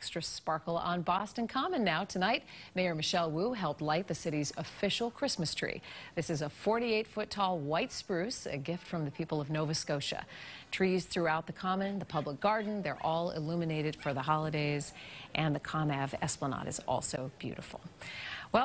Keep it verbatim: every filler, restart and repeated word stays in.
Extra sparkle on Boston Common now. Tonight, Mayor Michelle Wu helped light the city's official Christmas tree. This is a forty-eight foot tall white spruce, a gift from the people of Nova Scotia. Trees throughout the Common, the public garden, they're all illuminated for the holidays, and the ComAv Esplanade is also beautiful. Well,